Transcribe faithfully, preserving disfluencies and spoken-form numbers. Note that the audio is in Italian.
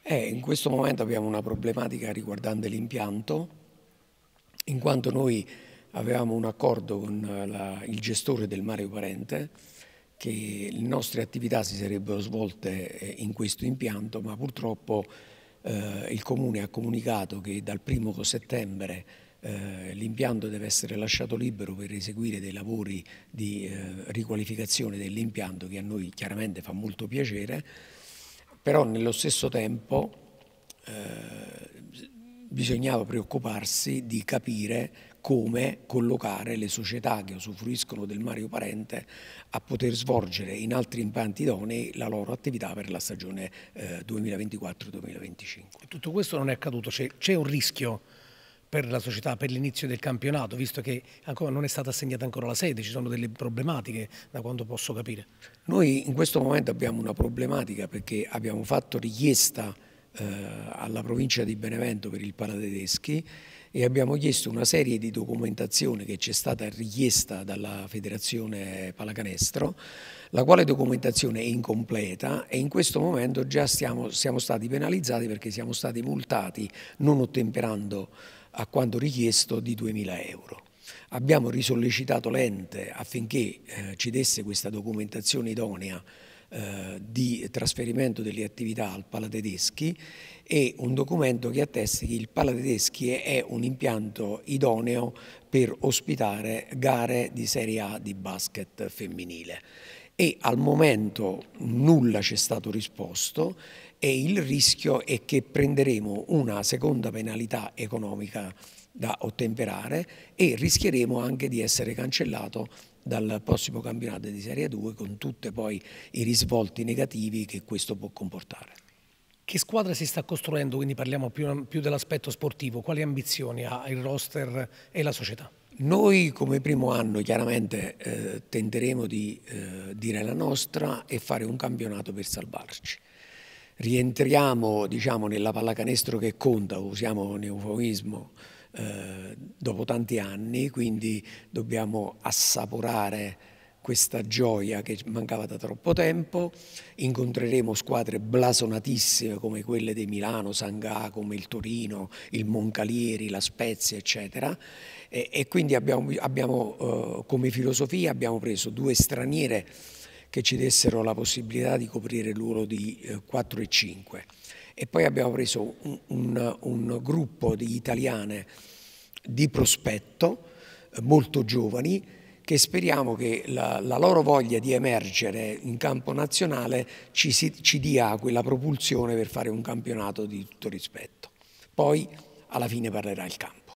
Eh, in questo momento abbiamo una problematica riguardante l'impianto, in quanto noi avevamo un accordo con la, il gestore del Mario Parente che le nostre attività si sarebbero svolte in questo impianto, ma purtroppo eh, il Comune ha comunicato che dal primo settembre eh, l'impianto deve essere lasciato libero per eseguire dei lavori di eh, riqualificazione dell'impianto, che a noi chiaramente fa molto piacere, però nello stesso tempo eh, bisognava preoccuparsi di capire come collocare le società che usufruiscono del Mario Parente a poter svolgere in altri impianti idonei la loro attività per la stagione eh, duemilaventiquattro duemilaventicinque. Tutto questo non è accaduto, c'è un rischio per la società, per l'inizio del campionato, visto che ancora non è stata assegnata ancora la sede, ci sono delle problematiche da quanto posso capire. Noi in questo momento abbiamo una problematica perché abbiamo fatto richiesta eh, alla provincia di Benevento per il Palatedeschi e abbiamo chiesto una serie di documentazione che ci è stata richiesta dalla Federazione Pallacanestro, la quale documentazione è incompleta e in questo momento già stiamo, siamo stati penalizzati perché siamo stati multati non ottemperando a quanto richiesto di duemila euro. Abbiamo risollecitato l'ente affinché eh, ci desse questa documentazione idonea eh, di trasferimento delle attività al Palatedeschi e un documento che attesti che il Palatedeschi è un impianto idoneo per ospitare gare di Serie A di basket femminile. E al momento nulla ci è stato risposto e il rischio è che prenderemo una seconda penalità economica da ottemperare e rischieremo anche di essere cancellato dal prossimo campionato di Serie due con tutti poi i risvolti negativi che questo può comportare. Che squadra si sta costruendo, quindi parliamo più, più dell'aspetto sportivo, quali ambizioni ha il roster e la società? Noi come primo anno chiaramente eh, tenteremo di eh, dire la nostra e fare un campionato per salvarci. Rientriamo diciamo, nella pallacanestro che conta, usiamo un eufemismo, eh, dopo tanti anni, quindi dobbiamo assaporare questa gioia che mancava da troppo tempo. Incontreremo squadre blasonatissime come quelle di Milano, Sangà, come il Torino, il Moncalieri, la Spezia, eccetera. E, e quindi abbiamo, abbiamo eh, come filosofia abbiamo preso due straniere che ci dessero la possibilità di coprire il ruolo di eh, quattro e cinque. E poi abbiamo preso un, un, un gruppo di italiane di prospetto, eh, molto giovani, che speriamo che la, la loro voglia di emergere in campo nazionale ci, si, ci dia quella propulsione per fare un campionato di tutto rispetto. Poi alla fine parlerà il campo.